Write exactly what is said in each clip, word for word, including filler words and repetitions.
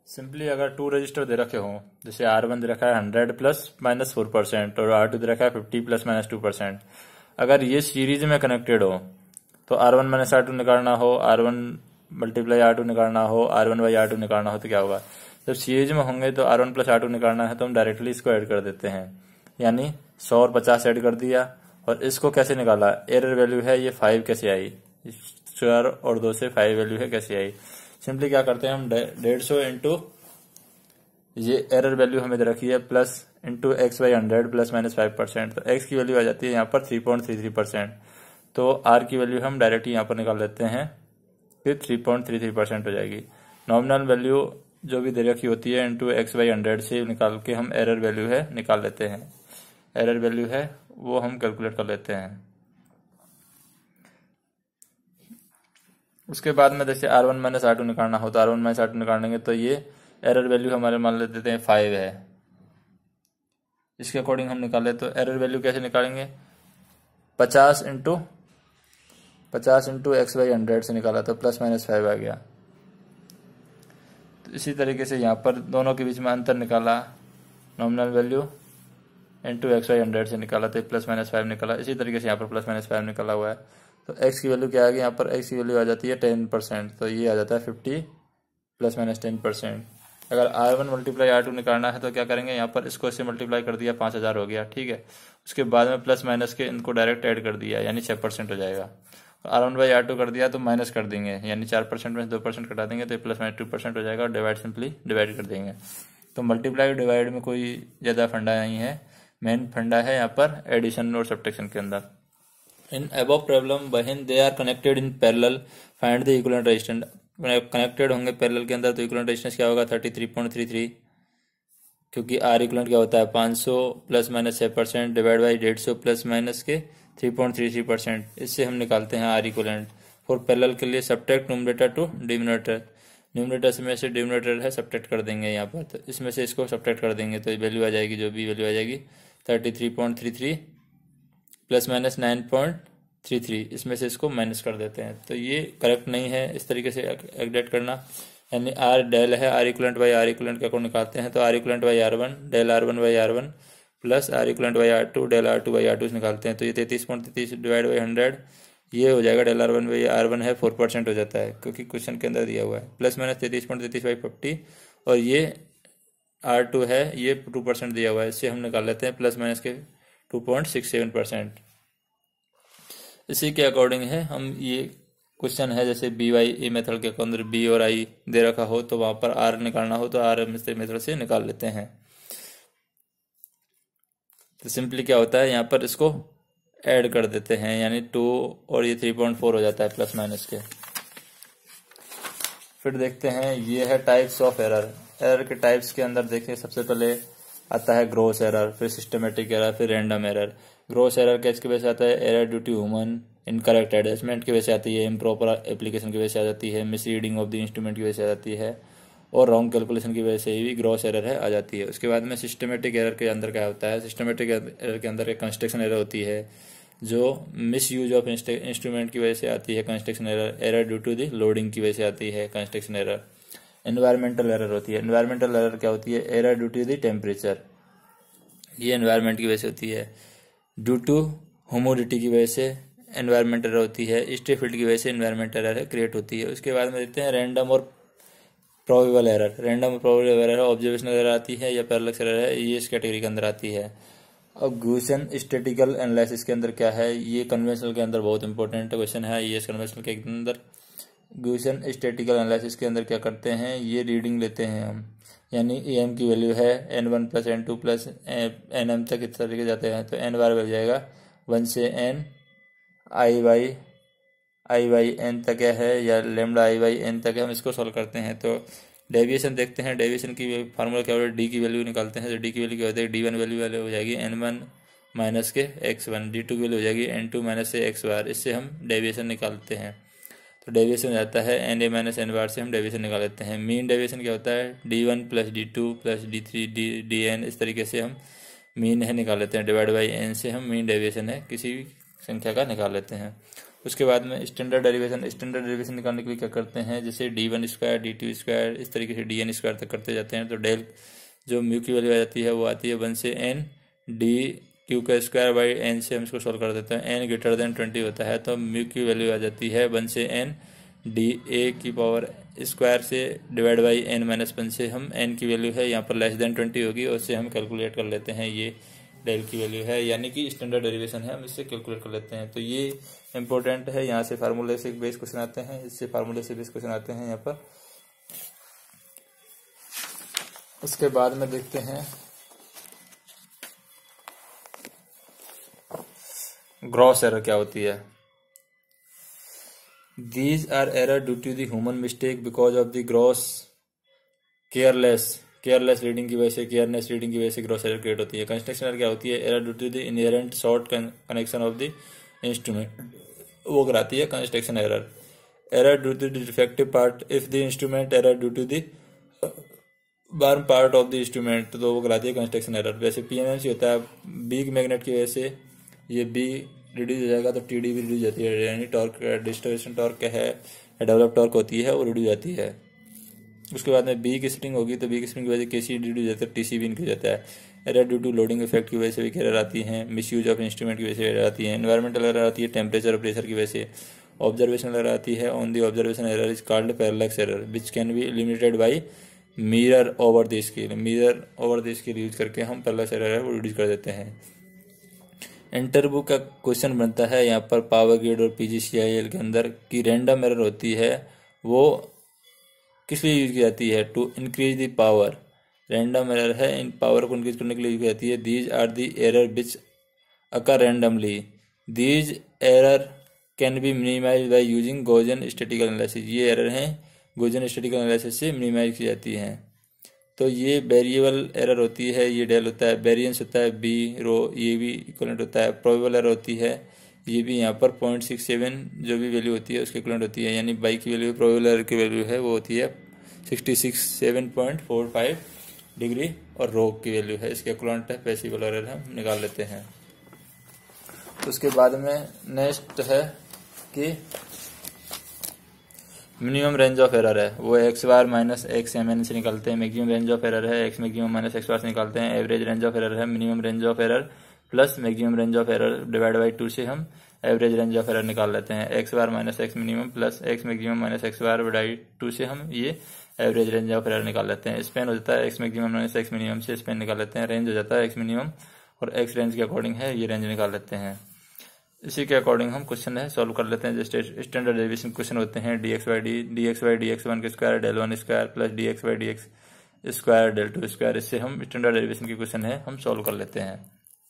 Simply अगर to register दे रखे हों, जैसे आर वन दे रखा है hundred plus minus four percent और आर टू दे रखा है fifty plus minus two percent, अगर ये सीरीज में कनेक्टेड हो तो R one minus R two निकालना हो, R one multiply R two निकालना हो, R one by R two निकालना हो तो क्या होगा, जब सीरीज में होंगे तो R one plus R two निकालना है तो हम डायरेक्टली इसको ऐड कर देते हैं, यानी सौ और पचास ऐड कर दिया। और इसको कैसे निकाला, एरर वैल्यू है ये फाइव कैसे आई, चार और दो से फाइव वैल्यू है कैसे आई। सिंपली क्या करते हैं हम, डेढ़ सौ इंटू ये एरर वैल्यू हमें दे रखी है plus into X by hundred plus minus five percent, तो एक्स की वैल्यू आ जाती है यहाँ पर three point three three percent, तो आर की वैल्यू हम डायरेक्ट यहाँ पर निकाल लेते हैं, फिर three point three three percent हो जाएगी। नॉमिनल वैल्यू जो भी दे रखी होती है इंटू एक्स बाई हंड्रेड से निकाल के हम एरर वैल्यू है निकाल लेते हैं, एरर वैल्यू है वो हम कैलकुलेट कर लेते हैं। उसके बाद में जैसे R one minus R two निकालना हो तो R one minus R two निकालेंगे तो ये एरर वैल्यू हमारे मान लेते हैं फाइव है, इसके अकॉर्डिंग हम निकाले तो एरर वैल्यू कैसे निकालेंगे, पचास इंटू पचास इंटू एक्स बाई हंड्रेड से निकाला तो प्लस माइनस फाइव आ गया। तो इसी तरीके से यहाँ पर दोनों के बीच में अंतर निकाला, nominal value into X by hundred से निकाला तो प्लस माइनस फाइव निकाला, इसी तरीके से यहाँ पर प्लस माइनस फाइव निकाला हुआ है। तो एक्स की वैल्यू क्या आ गई, यहाँ पर एक्स की वैल्यू आ जाती है टेन परसेंट, तो ये आ जाता है fifty plus minus ten percent. अगर R one multiply R two निकालना है तो क्या करेंगे, यहाँ पर इसको इससे मल्टीप्लाई कर दिया, पाँच हज़ार हो गया, ठीक है। उसके बाद में प्लस माइनस के इनको डायरेक्ट ऐड कर दिया, यानी छः परसेंट हो जाएगा। R one by R two कर दिया तो माइनस कर देंगे, यानी चार परसेंट में दो परसेंट कटा देंगे तो प्लस माइनस टू परसेंट हो जाएगा और डिवाइड सिंपली डिवाइड कर देंगे। तो मल्टीप्लाई डिवाइड में कोई ज़्यादा फंडा नहीं है, मेन फंडा है यहाँ पर एडिशन और सब्ट्रैक्शन के अंदर। In above problem when they are connected in parallel find the equivalent resistance, connected होंगे पैरेलल के अंदर तो इक्विवेलेंट रेजिस्टेंस क्या होगा thirty three point three three, क्योंकि आर इक्विवेलेंट क्या होता है पाँच सौ प्लस माइनस छः परसेंट डिवाइड बाई डेढ़ सौ प्लस माइनस के three point three three percent, इससे हम निकालते हैं आर इक्विवेलेंट। फॉर पैरेलल के लिए subtract numerator to denominator, numerator में से डिनोमिनेटर है सब्ट्रैक्ट कर देंगे यहाँ पर, तो इसमें से इसको सब्ट्रैक्ट कर देंगे तो वैल्यू आ जाएगी, जो भी वैल्यू आ जाएगी thirty three point three three plus minus nine point three three, इसमें से इसको माइनस कर देते हैं। तो ये करेक्ट नहीं है इस तरीके से एग्रेट करना, यानी आर डेल है R equivalent by R equivalent का को निकालते हैं तो R equivalent by R one del R one by R one plus R equivalent by R two del R two by R two निकालते हैं तो ये तैतीस पॉइंट तैतीस डिवाइड बाई हंड्रेड ये हो जाएगा, del R one by R one है फोर परसेंट हो जाता है क्योंकि क्वेश्चन के अंदर दिया हुआ है, प्लस माइनस तैतीस पॉइंट तैतीस बाई फिफ्टी और ये आर टू है ये टू परसेंट दिया हुआ है, इससे हम निकाल लेते हैं प्लस माइनस के two point six seven percent. इसी के अकॉर्डिंग है हम ये क्वेश्चन है जैसे बी वाई ए मेथड के अंदर बी और आई दे रखा हो तो वहां पर आर निकालना हो तो आर मेथड से निकाल लेते हैं। तो सिंपली क्या होता है यहाँ पर इसको ऐड कर देते हैं, यानी टू और ये थ्री पॉइंट फोर हो जाता है प्लस माइनस के। फिर देखते हैं ये है टाइप्स ऑफ एरर, एरर के टाइप्स के अंदर देखिए सबसे पहले आता है ग्रॉस एरर, फिर सिस्टमेटिक एरर, फिर random error. Gross error catch की वजह से आता है, error due to human incorrect adjustment की वजह से आती है, इम्प्रॉपर एप्लीकेशन की वजह से आ जाती है, misreading of the instrument की वजह से आ जाती है और रॉन्ग कैलकुलेशन की वजह से भी ग्रॉस एरर है आ जाती है। उसके बाद में सिस्टमेटिक एरर के अंदर क्या होता है, सिस्टमेटिक एरर के अंदर एक कंस्ट्रक्शन एरर होती है जो मिस यूज ऑफ इंस्ट्रूमेंट की वजह से आती है construction error, error due to the loading की वजह से आती है कंस्ट्रक्शन एरर। एनवायरमेंटल एरर होती है, एनवायरमेंटल एरर क्या होती है, error due to the temperature, ये एनवायरमेंट की वजह से होती है। ड्यू टू ह्यूमिडिटी की वजह से एनवायरमेंट एरर होती है, स्ट्रे फील्ड की वजह से एनवायरमेंट एरर क्रिएट होती है। उसके बाद में देखते हैं रैंडम और प्रोबेबल एरर, रैंडम और प्रोबेबल एरर ऑब्जर्वेशनल एरर आती है या पैरेलक्स एरर है, ये इस कैटेगरी के अंदर आती है। अब गॉसियन स्टैटिकल एनालिसिस के अंदर क्या है, ये कन्वेंशनल के अंदर बहुत इंपॉर्टेंट क्वेश्चन है, ये कन्वेंशनल के अंदर गॉसियन स्टैटिकल एनालिसिस के अंदर क्या करते हैं, ये रीडिंग लेते हैं हम, यानी ए एम की वैल्यू है N one plus N two plus N M तक इस तरीके जाते हैं तो एन बार बन जाएगा वन से N I Y I Y N तक है या लेमडा आई वाई एन तक है, हम इसको सॉल्व करते हैं। तो डेविएशन देखते हैं, डेविएशन की फार्मूला क्या होता है, डी की वैल्यू निकालते हैं तो डी की वैल्यू क्या होती है, डी वन वैल्यू वाले हो जाएगी एन वन माइनस के एक्स वन, डी टू की वैल्यू हो जाएगी एन टू माइनस से एक्स बार, इससे हम डेविएशन निकालते हैं। तो डेविएशन जाता है N A minus N bar से हम डेविएशन निकाल लेते हैं। मीन डेविएशन क्या होता है, D one plus D two plus D three D D N, इस तरीके से हम मीन है निकाल लेते हैं, डिवाइड बाई एन से हम मीन डेविएशन है किसी भी संख्या का निकाल लेते हैं। उसके बाद में स्टैंडर्ड डेरिवेशन स्टैंडर्ड डेरिवेशन निकालने के लिए क्या करते हैं, जैसे D one square D two square इस तरीके से डी एन स्क्वायर तक करते जाते हैं। तो डेल जो म्यू की वैल्यू आ जाती है वो आती है वन से एन डी क्यू का स्क्वायर बाई एन से हम इसको सॉल्व कर देते हैं। एन ग्रेटर देन ट्वेंटी होता है तो म्यू की वैल्यू आ जाती है वन से एन डी ए की पावर स्क्वायर से divide by N minus one से हम एन की वैल्यू है यहाँ पर लेस देन ट्वेंटी होगी और उससे हम कैलकुलेट कर लेते हैं ये डेल की वैल्यू है, यानी कि स्टैंडर्ड डेरिवेशन है, हम इससे कैलकुलेट कर लेते हैं। तो ये इंपॉर्टेंट है, यहाँ से फार्मूले से बेस क्वेश्चन आते हैं, इससे फार्मूले से बेस क्वेश्चन आते हैं यहाँ पर। उसके बाद में देखते हैं ग्रॉस एरर क्या होती है। These are error due to the human mistake because of the gross careless careless reading की वजह से केयरनेस रीडिंग की वजह से ग्रॉस एरर क्रिएट होती है। कंस्ट्रक्शन एरर क्या होती है, error due to the inherent short connection of the instrument, वो कराती है construction error. Error due to the defective part if the instrument, error due to the worn part of the instrument, तो वो कराती है कंस्ट्रक्शन एरर। जैसे PMMC होता है, बिग मैग्नेट की वजह से ये बी रिड्यूस हो जाएगा तो टीडी भी रिड्यूस जाती है, यानी टॉर्क डिस्टोर्शन टॉर्क क्या है, डेवलप टॉर्क होती है वो रिड्यूस जाती है। उसके बाद में बी की स्प्रिंग होगी तो बी की स्प्रिंग की वजह से केसी रिड्यूस जाता है, टीसी भी इंक्रीज जाता है। Error due to loading effect की वजह से भी एरर आती है। मिस यूज ऑफ इंस्ट्रूमेंट की वजह से एरर आती है। एनवायरमेंटल एरर आती है टेम्परेचर और प्रेशर की वजह से। ऑब्जर्वेशन एरर आती है। On the observation error is called parallax error which can be eliminated by mirror over the scale. Mirror over the scale use करके हम पैरेलैक्स एरर है वो रिड्यूस कर देते हैं। इंटरव्यू का क्वेश्चन बनता है यहाँ पर पावर ग्रिड और पीजीसीआईएल के अंदर कि रैंडम एरर होती है वो किस लिए यूज की जाती है, to increase the power. Random error है, इन पावर को इंक्रीज करने के लिए यूज की जाती है। These are the error which occur randomly, these error can be minimize by using Gaussian statistical analysis. ये एरर हैं गॉसियन स्टैटिस्टिकल एनालिसिस से मिनिमाइज की जाती हैं। तो ये वेरिएबल एरर होती है, ये डेल होता है। वेरिएंस होता है बी रो, ये भी इक्वलेंट होता है। प्रोबेबल एरर होती है, ये भी यहाँ पर पॉइंट सिक्स सेवन जो भी वैल्यू होती है उसके इक्वलेंट होती है, यानी बाई की वैल्यू प्रोबेबल एरर की वैल्यू है वो होती है sixty six seven point four five degree और रो की वैल्यू है इसके इक्वलेंट है। पैसिबल एरर हम निकाल लेते हैं। उसके बाद में नेक्स्ट है कि मिनिमम रेंज ऑफ एरर है वो X bar minus X M N से निकालते हैं। मैक्सिमम रेंज ऑफ एरर है X maximum minus X bar से निकालते हैं। एवरेज रेंज ऑफ एरर है minimum range of error plus maximum range of error divide by two से हम एवरेज रेंज ऑफ एरर निकाल लेते हैं। X bar minus X minimum plus X maximum minus X bar by two से हम ये average range of error निकाल लेते हैं। स्पेन हो जाता है X maximum minus X minimum से स्पेन निकाल लेते हैं। रेंज हो जाता है एक्स मिनिमम और एक्स रेंज के अकॉर्डिंग है ये रेंज निकाल लेते हैं। इसी के अकॉर्डिंग हम क्वेश्चन है सॉल्व कर लेते हैं। जैसे स्टैंडर्ड डेरिवेशन क्वेश्चन होते हैं D X by D D X by D X one के square del one square plus D X by D X square del two square. इससे हम स्टैंडर्ड डेरिवेशन के क्वेश्चन है हम सॉल्व कर लेते हैं।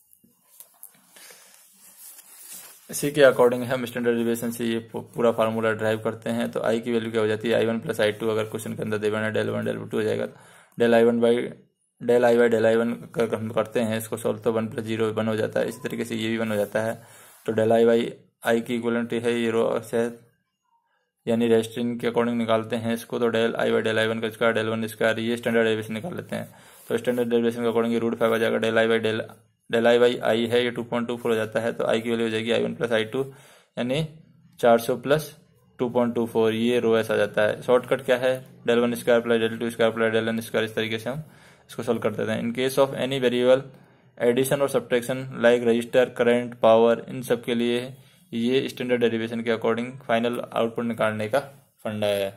इसी के अकॉर्डिंग हम स्टैंडर्ड डेरिवेशन से ये पूरा फार्मूला ड्राइव करते हैं। तो आई की वैल्यू क्या हो जाती है, I one plus I two. अगर क्वेश्चन के अंदर देवन है डेल वन डेल टू हो जाएगा। Del I one by del I by del I one कर हम करते हैं इसको सॉल्व तो वन प्लस जीरो वन हो जाता है। इसी तरीके से ये भी वन हो जाता है। तो डेल आई बाई आई की इक्वलेंट है ये रो से, यानी रेस्टिंग के अकॉर्डिंग निकालते हैं इसको। तो del I by del I one का स्क्वायर डेल वन स्क्वायर ये स्टैंडर्ड डेरिवेशन निकाल लेते हैं। तो स्टैंडर्ड डेरिवेशन के अकॉर्डिंग रूट फाइव आ जाएगा। Del I by del del I by I है ये टू पॉइंट टू फोर हो जाता है। तो आई की वैल्यू हो जाएगी I one plus I two यानी चार सौ plus two point two four ये रो ऐसा जाता है। शॉर्टकट क्या है, del one square plus del two square plus del N square. इस तरीके से हम इसको सोल्व कर देते हैं। In case of any variable addition और subtraction like register current power, इन सब के लिए ये स्टैंडर्ड डेरिवेशन के अकॉर्डिंग फाइनल आउटपुट निकालने का फंडा है।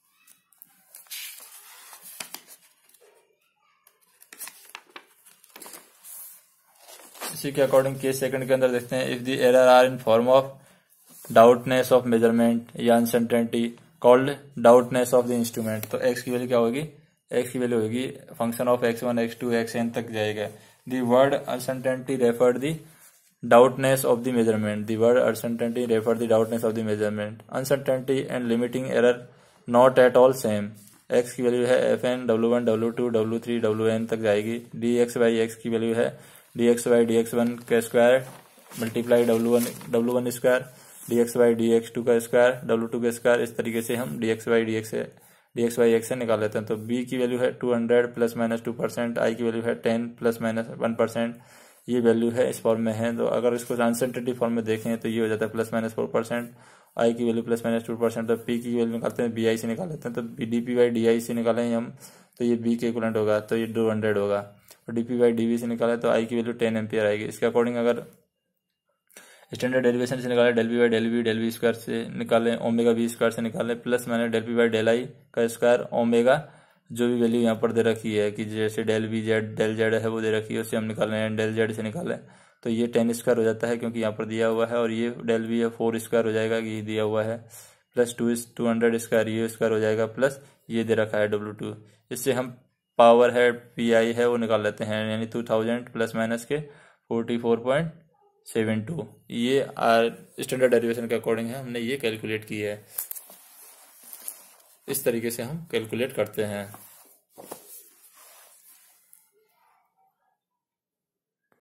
इसी के अकॉर्डिंग केस सेकंड के अंदर देखते हैं, if the error are in form of doubtness of measurement या uncertainty called doubtness of the instrument. तो एक्स की वैल्यू क्या होगी, एक्स की वैल्यू होगी function of X one X two X N तक जाएगा। The word uncertainty refer the doubtness of the measurement. The word uncertainty refer the doubtness of the measurement. Uncertainty and limiting error not at all same. x की value है F N W one W two W three W N तक जाएगी। D X by X की value है D X by D X one का square multiply W one W one square D X by D X two का square W two का square. इस तरीके से हम D X by D X D X by X से निकाल लेते हैं। तो b की वैल्यू है two hundred plus minus two percent, I की वैल्यू है ten plus minus one percent, ये वैल्यू है इस फॉर्म में है। तो अगर इसको अनसर्टेनिटी फॉर्म में देखें तो ये हो जाता है plus minus four percent, I की वैल्यू प्लस माइनस टू परसेंट। तो पी की वैल्यू निकालते हैं, बी आई से निकाल लेते हैं। तो D P by D I से निकालेंगे हम तो ये बी के इक्वलेंट होगा, तो ये टू हंड्रेड होगा। और D P by D V से निकाले तो आई की वैल्यू टेन एम्पियर आएगी। इसके अकॉर्डिंग अगर स्टैंडर्ड डेरिवेशन से निकाले, del P by del V del V square से निकालें, ओमेगा वी स्क्वायर से निकालें, प्लस मैंने del P by del I का स्क्वायर ओमेगा जो भी वैल्यू यहाँ पर दे रखी है कि जैसे del V Z del Z है वो दे रखी है, उससे हम निकाल रहे हैं, डेल जेड से निकालें तो ये टेन स्क्वायर हो जाता है क्योंकि यहाँ पर दिया हुआ है। और ये डेल वी है फोर स्क्वायर हो जाएगा, ये दिया हुआ है, plus two two hundred square ये स्क्वायर हो जाएगा, प्लस ये दे रखा है डब्ल्यू टू। इससे हम पावर है पी आई है वो निकाल लेते हैं, यानी टू थाउजेंड प्लस माइनस के forty four point seven two. ये स्टैंडर्ड डेरिवेशन के अकॉर्डिंग है, हमने ये कैलकुलेट की है। इस तरीके से हम कैलकुलेट करते हैं।